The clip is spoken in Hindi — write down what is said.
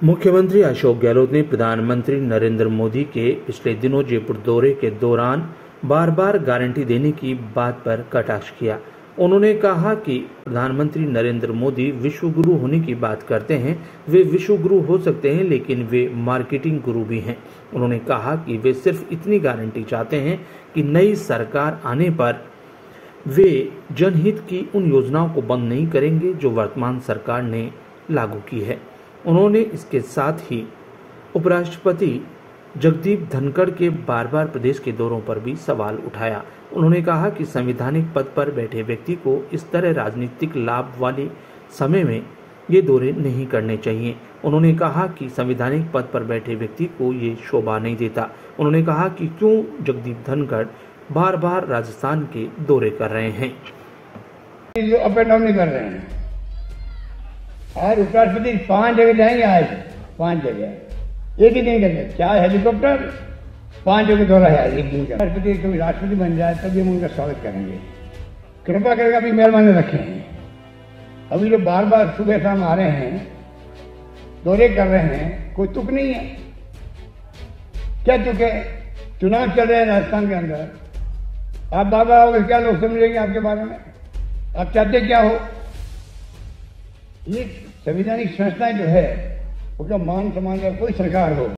मुख्यमंत्री अशोक गहलोत ने प्रधानमंत्री नरेंद्र मोदी के पिछले दिनों जयपुर दौरे के दौरान बार बार गारंटी देने की बात पर कटाक्ष किया। उन्होंने कहा कि प्रधानमंत्री नरेंद्र मोदी विश्व गुरु होने की बात करते हैं। वे विश्व गुरु हो सकते हैं, लेकिन वे मार्केटिंग गुरु भी हैं। उन्होंने कहा कि वे सिर्फ इतनी गारंटी चाहते हैं कि नई सरकार आने पर वे जनहित की उन योजनाओं को बंद नहीं करेंगे जो वर्तमान सरकार ने लागू की है। उन्होंने इसके साथ ही उपराष्ट्रपति जगदीप धनखड़ के बार बार प्रदेश के दौरों पर भी सवाल उठाया। उन्होंने कहा कि संवैधानिक पद पर बैठे व्यक्ति को इस तरह राजनीतिक लाभ वाले समय में ये दौरे नहीं करने चाहिए। उन्होंने कहा कि संवैधानिक पद पर बैठे व्यक्ति को ये शोभा नहीं देता। उन्होंने कहा कि क्यों जगदीप धनखड़ बार बार राजस्थान के दौरे कर रहे हैं। जो अप एंड डाउन नहीं कर रहे हैं। आज उपराष्ट्रपति 5 जगह जाएंगे, आज 5 जगह एक ही दिन के 4 हेलीकॉप्टर 5 जगह दौरा है एक दिन का। राष्ट्रपति कभी राष्ट्रपति बन जाए तभी हम उनका स्वागत करेंगे। कृपा करके अभी मेहरबानी रखें। अभी जो बार बार सुबह शाम आ रहे हैं, दौरे कर रहे हैं, कोई तुक नहीं है। क्या तुक है? चुनाव चल रहे हैं राजस्थान के अंदर। आप बार बार आओगे, क्या लोग समझेंगे आपके बारे में? आप चाहते क्या हो? ये संवैधानिक संस्थाएं जो है उसका मान सम्मान का कोई सरकार हो।